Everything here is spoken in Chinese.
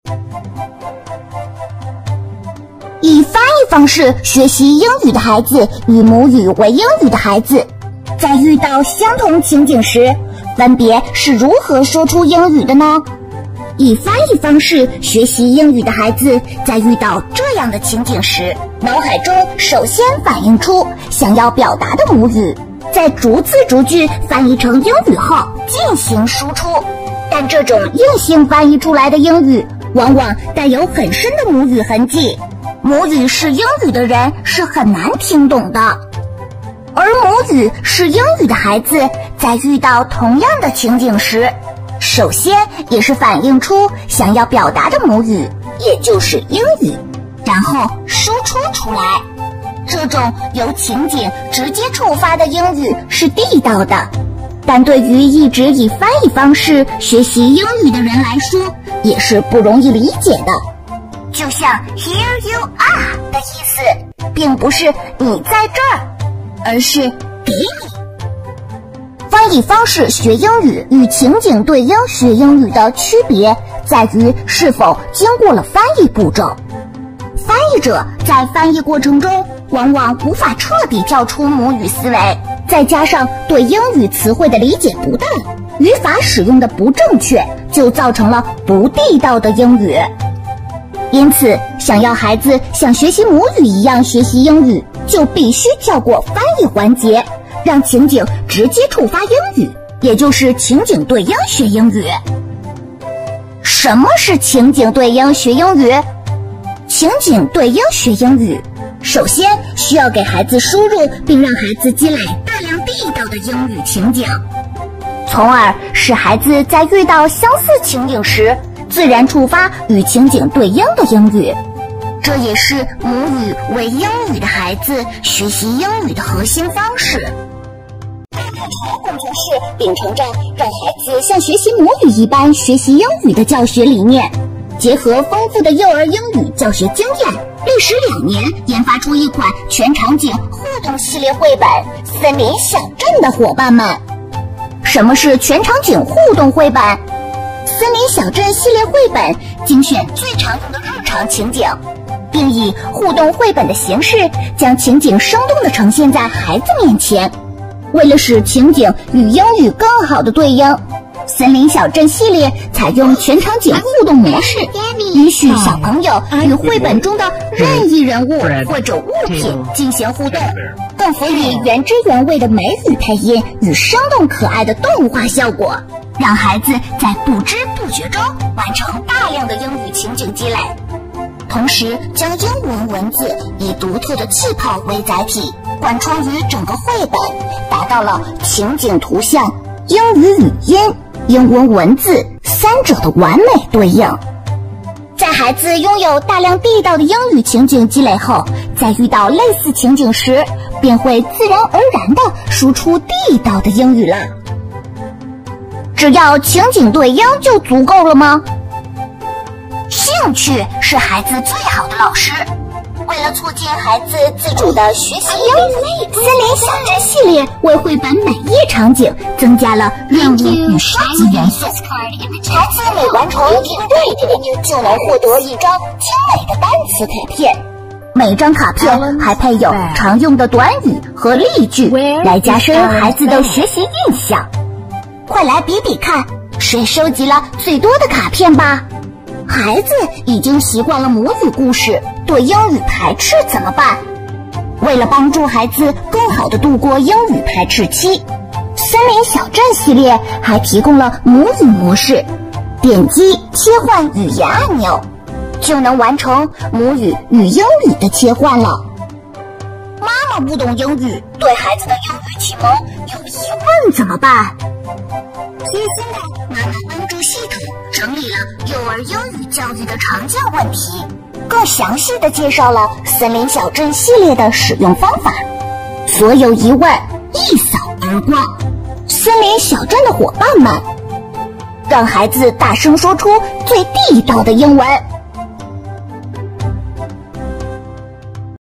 以翻译方式学习英语的孩子与母语为英语的孩子，在遇到相同情景时，分别是如何说出英语的呢？以翻译方式学习英语的孩子在遇到这样的情景时，脑海中首先反映出想要表达的母语，再逐字逐句翻译成英语后进行输出。但这种硬性翻译出来的英语往往带有很深的母语痕迹，母语是英语的人是很难听懂的。而母语是英语的孩子在遇到同样的情景时，首先也是反映出想要表达的母语，也就是英语，然后输出出来。这种由情景直接触发的英语是地道的，但对于一直以翻译方式学习英语的人来说，也是不容易理解的。就像 Here you are 的意思，并不是你在这儿，而是给你。翻译方式学英语与情景对应学英语的区别在于是否经过了翻译步骤。翻译者在翻译过程中往往无法彻底跳出母语思维，再加上对英语词汇的理解不当，语法使用的不正确，就造成了不地道的英语。因此，想要孩子像学习母语一样学习英语，就必须跳过翻译环节，让情景直接触发英语，也就是情景对应学英语。什么是情景对应学英语？情景对应学英语，首先需要给孩子输入并让孩子积累大量地道的英语情景，从而使孩子在遇到相似情景时自然触发与情景对应的英语。这也是母语为英语的孩子学习英语的核心方式。大鸟巢工作室秉承着让孩子像学习母语一般学习英语的教学理念，结合丰富的幼儿英语教学经验，历时2年研发出一款全场景互动系列绘本《森林小镇》的伙伴们。什么是全场景互动绘本？森林小镇系列绘本精选最常用的日常情景，并以互动绘本的形式将情景生动地呈现在孩子面前。为了使情景与英语更好的对应，森林小镇系列采用全场景互动模式，允许小朋友与绘本中的任意人物或者物品进行互动，更辅以原汁原味的美语配音与生动可爱的动画效果，让孩子在不知不觉中完成大量的英语情景积累，同时将英文文字以独特的气泡为载体贯穿于整个绘本，达到了情景图像、英语语音、英文文字三者的完美对应。在孩子拥有大量地道的英语情景积累后，在遇到类似情景时，便会自然而然地输出地道的英语了。只要情景对应就足够了吗？兴趣是孩子最好的老师。为了促进孩子自主的学习英语，森林小镇系列为绘本每一场景增加了任务与设计元素。孩子每完成一个任务，就能获得一张精美的单词卡片。每张卡片还配有常用的短语和例句，来加深孩子的学习印象。快来比比看，谁收集了最多的卡片吧！孩子已经习惯了母语故事，对英语排斥怎么办？为了帮助孩子更好地度过英语排斥期，森林小镇系列还提供了母语模式，点击切换语言按钮，就能完成母语与英语的切换了。妈妈不懂英语，对孩子的英语启蒙有疑问怎么办？贴心的妈妈帮助系统整理了幼儿英语教育的常见问题，更详细地介绍了森林小镇系列的使用方法，所有疑问一扫而光。森林小镇的伙伴们，让孩子大声说出最地道的英文。